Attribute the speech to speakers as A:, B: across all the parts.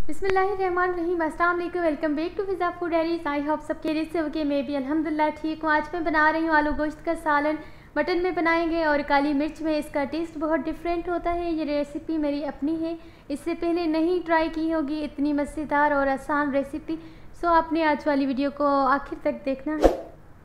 A: बिस्मिल्लाहिर्रहमानिर्रहीम। अस्सलाम वालेकुम। Welcome back to Fiza food diaries. I hope सब खैरियत से होगी। मैं भी अल्हम्दुलिल्लाह ठीक हूँ। आज मैं बना रही हूँ आलू गोश्त का सालन। मटन में बनाएंगे और काली मिर्च में। इसका टेस्ट बहुत डिफरेंट होता है। ये रेसिपी मेरी अपनी है, इससे पहले नहीं ट्राई की होगी इतनी मज़ेदार और आसान रेसिपी। सो आपने आज वाली वीडियो को आखिर तक देखना है।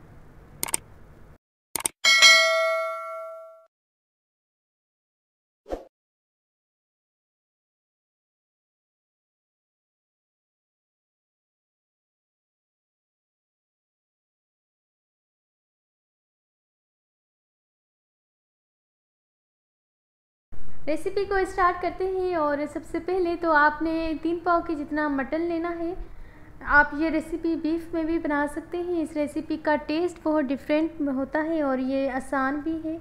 A: रेसिपी को स्टार्ट करते हैं। और सबसे पहले तो आपने 3 पाव के जितना मटन लेना है। आप ये रेसिपी बीफ में भी बना सकते हैं। इस रेसिपी का टेस्ट बहुत डिफरेंट होता है और ये आसान भी है।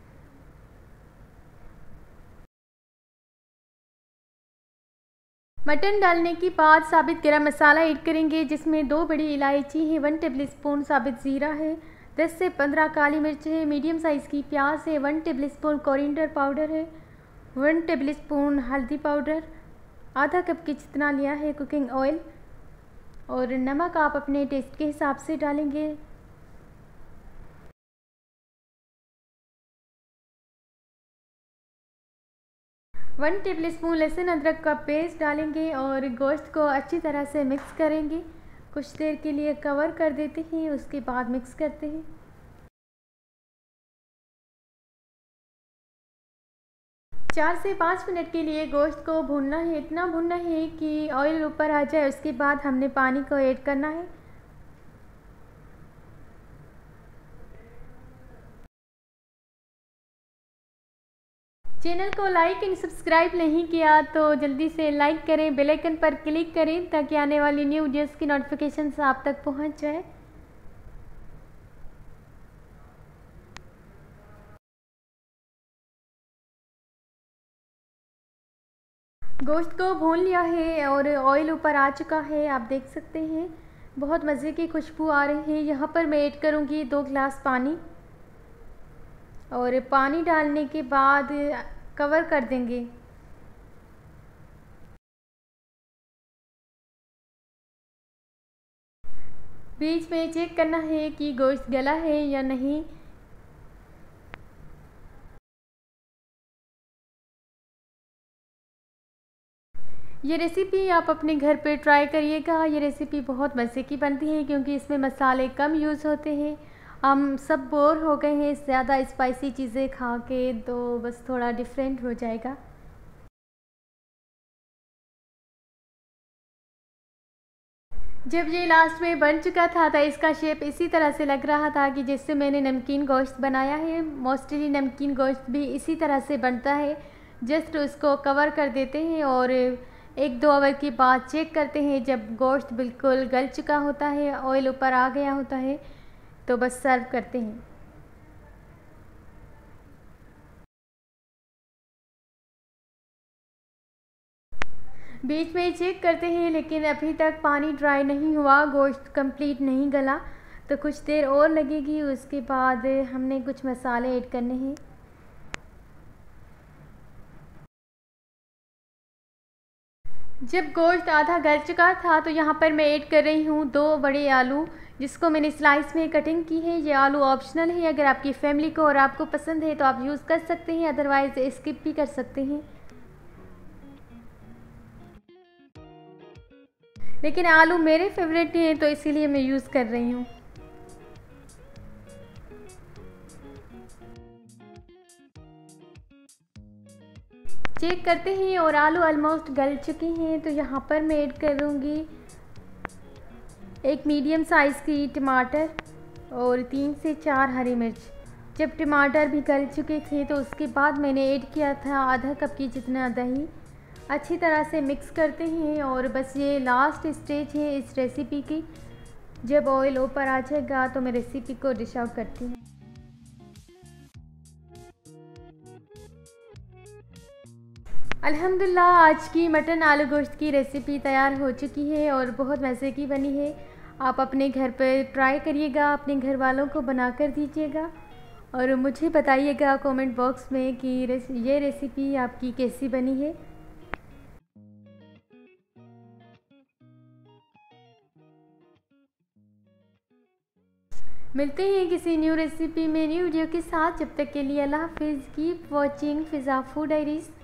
A: मटन डालने के बाद साबित गरम मसाला ऐड करेंगे, जिसमें 2 बड़ी इलायची है, 1 टेबलस्पून साबित ज़ीरा है, 10 से 15 काली मिर्च है, मीडियम साइज़ की प्याज है, 1 टेबलस्पून कोरिएंडर पाउडर है, 1 टेबलस्पून हल्दी पाउडर, आधा कप के जितना लिया है कुकिंग ऑयल, और नमक आप अपने टेस्ट के हिसाब से डालेंगे। वन टेबलस्पून लहसुन अदरक का पेस्ट डालेंगे और गोश्त को अच्छी तरह से मिक्स करेंगे। कुछ देर के लिए कवर कर देते हैं, उसके बाद मिक्स करते हैं। चार से 5 मिनट के लिए गोश्त को भूनना है। इतना भूनना है कि ऑयल ऊपर आ जाए। उसके बाद हमने पानी को ऐड करना है। चैनल को लाइक एंड सब्सक्राइब नहीं किया तो जल्दी से लाइक करें, बेल आइकन पर क्लिक करें ताकि आने वाली न्यू वीडियोस की नोटिफिकेशन आप तक पहुंच जाए। गोश्त को भून लिया है और ऑयल ऊपर आ चुका है, आप देख सकते हैं। बहुत मज़े की खुशबू आ रही है। यहाँ पर मैं ऐड करूँगी 2 गिलास पानी, और पानी डालने के बाद कवर कर देंगे। बीच में चेक करना है कि गोश्त गला है या नहीं। ये रेसिपी आप अपने घर पे ट्राई करिएगा। ये रेसिपी बहुत मज़े की बनती है क्योंकि इसमें मसाले कम यूज़ होते हैं। हम सब बोर हो गए हैं ज़्यादा स्पाइसी चीज़ें खा के, तो बस थोड़ा डिफरेंट हो जाएगा। जब ये लास्ट में बन चुका था तो इसका शेप इसी तरह से लग रहा था कि जैसे मैंने नमकीन गोश्त बनाया है। मोस्टली नमकीन गोश्त भी इसी तरह से बनता है। जस्ट उसको कवर कर देते हैं और 1-2 आवर के बाद चेक करते हैं। जब गोश्त बिल्कुल गल चुका होता है, ऑयल ऊपर आ गया होता है, तो बस सर्व करते हैं। बीच में चेक करते हैं, लेकिन अभी तक पानी ड्राई नहीं हुआ, गोश्त कंप्लीट नहीं गला, तो कुछ देर और लगेगी। उसके बाद हमने कुछ मसाले ऐड करने हैं। जब गोश्त आधा गल चुका था तो यहाँ पर मैं ऐड कर रही हूँ 2 बड़े आलू, जिसको मैंने स्लाइस में कटिंग की है। ये आलू ऑप्शनल है, अगर आपकी फैमिली को और आपको पसंद है तो आप यूज़ कर सकते हैं, अदरवाइज़ स्किप भी कर सकते हैं। लेकिन आलू मेरे फेवरेट हैं तो इसीलिए मैं यूज़ कर रही हूँ। चेक करते हैं और आलू ऑलमोस्ट गल चुके हैं, तो यहाँ पर मैं ऐड करूँगी 1 मीडियम साइज़ की टमाटर और 3 से 4 हरी मिर्च। जब टमाटर भी गल चुके थे तो उसके बाद मैंने ऐड किया था आधा कप की जितना दही। अच्छी तरह से मिक्स करते हैं और बस ये लास्ट स्टेज है इस रेसिपी की। जब ऑयल ऊपर आ जाएगा तो मैं रेसिपी को डिश आउट करती हूँ। अल्हम्दुलिल्लाह आज की मटन आलू गोश्त की रेसिपी तैयार हो चुकी है और बहुत मज़े की बनी है। आप अपने घर पर ट्राई करिएगा, अपने घर वालों को बना कर दीजिएगा और मुझे बताइएगा कमेंट बॉक्स में कि ये रेसिपी आपकी कैसी बनी है। मिलते हैं किसी न्यू रेसिपी में न्यू वीडियो के साथ। जब तक के लिए अल्लाह हाफिज़। Keep watching Fiza food diaries.